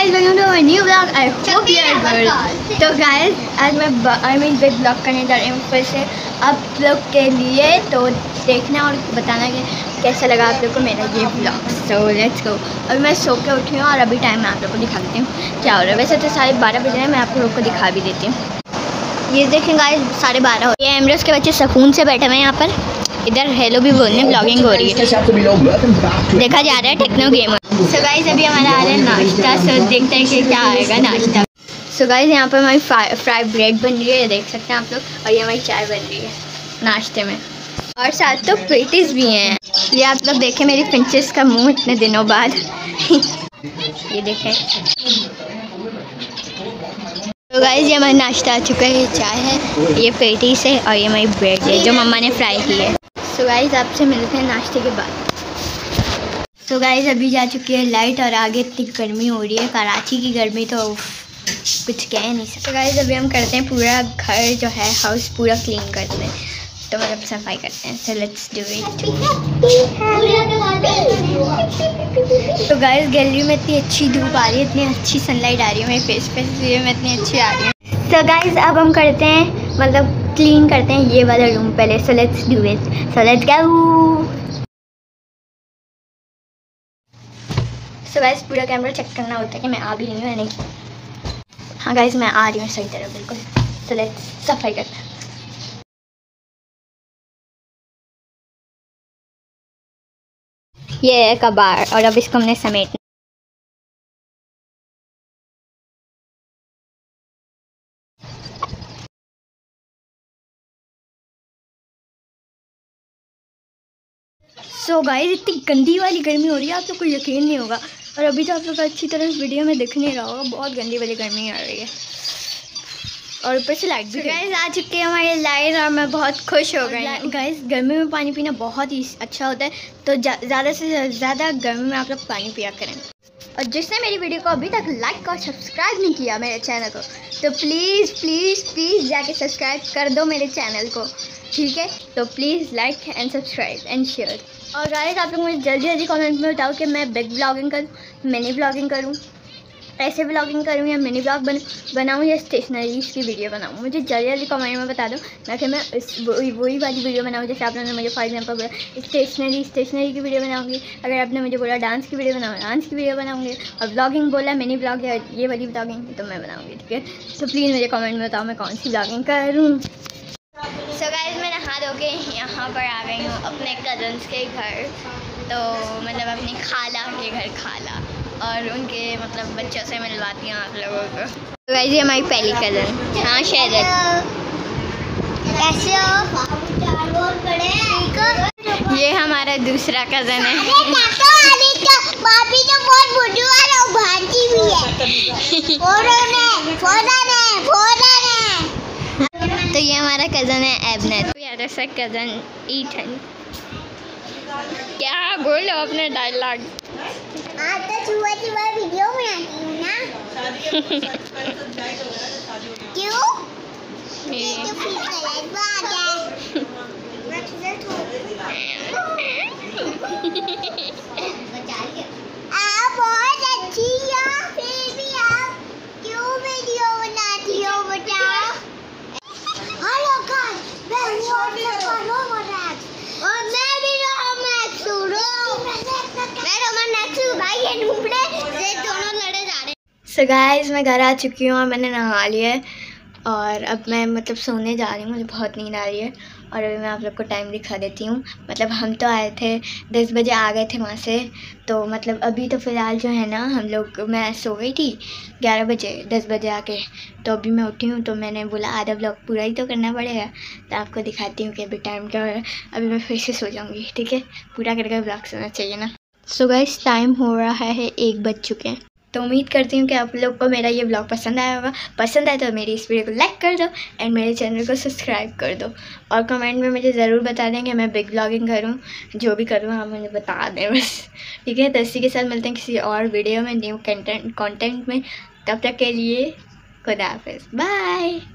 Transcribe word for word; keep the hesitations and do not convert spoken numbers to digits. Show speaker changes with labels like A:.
A: Guys, welcome to my new blog. I hope you are good. तो guys, आज मैं I mean big blog करने जा रही हूँ फिर से आप लोग के लिए। तो देखना और बताना कि कैसा लगा आप लोग को मेरा ये ब्लॉग। सो लेट्स गो। अभी मैं सो के उठी हूँ और अभी टाइम मैं आप लोग को दिखा देती हूँ क्या हो रहा है। वैसे तो साढ़े बारह बज रहे हैं, मैं आप लोग को दिखा भी देती हूँ। ये देखें गाइस, साढ़े बारह हो। ये एमरस के बच्चे सुकून से बैठे हुए हैं यहाँ पर। इधर हेलो भी बोलने ब्लॉगिंग हो रही है, देखा जा रहा है टेक्नो गेमर। सो गाइस, अभी हमारा आ रहा है नाश्ता। सो देखते हैं कि क्या आएगा नाश्ता। सो गाइस, यहाँ पर हमारी फ्राई ब्रेड बन रही है, ये देख सकते हैं आप लोग। और ये हमारी चाय बन रही है नाश्ते में, और साथ तो पेटीज भी हैं। ये आप लोग देखें मेरी पिंचेस का मुंह इतने दिनों बाद। ये देखें। तो गाइस, ये हमारा नाश्ता आ चुका है। ये चाय है, ये पेटीज है, और ये हमारी ब्रेड है जो मम्मा ने फ्राई की है। सो गाइस, आपसे मिलते हैं नाश्ते के बाद। तो गाइस, अभी जा चुकी है लाइट और आगे इतनी गर्मी हो रही है। कराची की गर्मी तो कुछ कह नहीं सकते। तो गाइस, अभी हम करते हैं पूरा घर जो है हाउस पूरा क्लीन करते हैं, तो मतलब सफाई करते हैं। So let's do it. तो गाइस, गैलरी में इतनी अच्छी धूप आ रही है, इतनी अच्छी सनलाइट आ रही है मेरे फेस पे, इसलिए में इतनी अच्छी आ रही है। तो गाइस, अब हम करते हैं मतलब क्लीन करते हैं ये वाला रूम पहले। So let's do it. So let's go. So guys, पूरा कैमरा चेक करना होता है कि मैं आ भी रही हूँ या नहीं। हाँ गाइस, मैं आ रही हूँ सही तरह बिल्कुल। सो लेट्स सफाई करते हैं। ये है कबाड़ और अब इसको हमने समेटना। सो गाइस, इतनी गंदी वाली गर्मी हो रही है, आप लोग को यकीन नहीं होगा। और अभी तो आप लोग अच्छी तरह वीडियो में दिख नहीं रहा होगा, बहुत गंदी वाली गर्मी आ रही है। और ऊपर से लाइट भी। so गाइस, आ चुकी है हमारी लाइट और मैं बहुत खुश हो गई हूँ। गाइस, गर्मी में पानी पीना बहुत ही अच्छा होता है, तो ज़्यादा से ज़्यादा गर्मी में आप लोग पानी पिया करें। और जिसने मेरी वीडियो को अभी तक लाइक और सब्सक्राइब नहीं किया मेरे चैनल को, तो प्लीज़ प्लीज़ प्लीज़ जाके सब्सक्राइब कर दो मेरे चैनल को, ठीक है। तो please like and subscribe and share. और गाइस, आप लोग मुझे जल्दी जल्दी कमेंट में बताओ कि मैं बिग ब्लॉगिंग करूँ, मिनी ब्लॉगिंग करूँ, ऐसे ब्लॉगिंग करूँ, या मिनी ब्लॉग बन बनाऊँ, या स्टेशनरीज की वीडियो बनाऊँ। मुझे जल्दी जल्दी कमेंट में बता दो, ताकि मैं इस वही वही वाली वीडियो बनाऊँ जैसे आपने मुझे फॉर एग्जांपल बोला स्टेशनरी स्टेशनरी की वीडियो बनाऊँगी। अगर आपने मुझे बोला डांस की वीडियो बनाऊँ, डांस की वीडियो बनाऊँगी। और ब्लॉगिंग बोला मिनी ब्लॉग या ये वाली ब्लॉगिंग, तो मैं बनाऊँगी, ठीक है। तो प्लीज़ मुझे कमेंट में बताओ मैं कौन सी ब्लॉगिंग करूँ। सो गाइस, मैं नहा धो के यहाँ पर आ गई हूँ अपने कज़न्स के घर, तो मतलब अपनी खाला के घर, खाला और उनके मतलब बच्चों से मिलवाती हूँ आप लोगों को। तो गाइस, ये हमारी पहली कज़न। हाँ शहरत, कैसे हो? ये हमारा दूसरा कज़न है। तो ये हमारा कज़न है एबनेत, प्यारा सा कज़न ईथन। क्या बोलो अपने डायलॉग। आज तो सुबह सुबह वीडियो बनाती हूँ ना। क्यों? तो फिर गलत बात है। आप बहुत अच्छी हो, फिर भी आप क्यों वीडियो बनाती हो बताओ। हेलो गाइस, मैं हूँ रोमैक्स और मैं भी रोमैक्स हूँ। मैं रोमैक्स हूँ भाई, ये ढूंढे ये दोनों लड़े जा रहे। सो गाइस, मैं घर आ चुकी हूँ और मैंने नहा लिया है, और अब मैं मतलब सोने जा रही हूँ। मुझे बहुत नींद आ रही है। और अभी मैं आप लोग को टाइम दिखा देती हूँ। मतलब हम तो आए थे दस बजे, आ गए थे वहाँ से। तो मतलब अभी तो फ़िलहाल जो है ना हम लोग, मैं सो गई थी ग्यारह बजे, दस बजे आके। तो अभी मैं उठी हूँ, तो मैंने बोला आधा ब्लॉग पूरा ही तो करना पड़ेगा, तो आपको दिखाती हूँ कि अभी टाइम क्या हो रहा है। अभी मैं फिर से सो जाऊँगी, ठीक है। पूरा करके ब्लॉग सोना चाहिए ना। सो गाइस, टाइम हो रहा है एक बज चुके हैं। तो उम्मीद करती हूँ कि आप लोग को मेरा ये ब्लॉग पसंद आया होगा। पसंद आए तो मेरी इस वीडियो को लाइक कर दो एंड मेरे चैनल को सब्सक्राइब कर दो। और कमेंट में मुझे ज़रूर बता दें कि मैं बिग ब्लॉगिंग करूँ, जो भी करूँ आप मुझे बता दें बस, ठीक है। तो इसी के साथ मिलते हैं किसी और वीडियो में, न्यू कंटेंट कंटेंट में। तब तक के लिए खुदा हाफिज़, बाय।